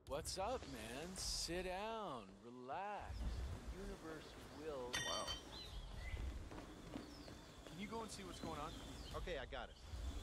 What's up, man? Sit down, relax. The universe will. Wow. Can you go and see what's going on? Okay, I got it.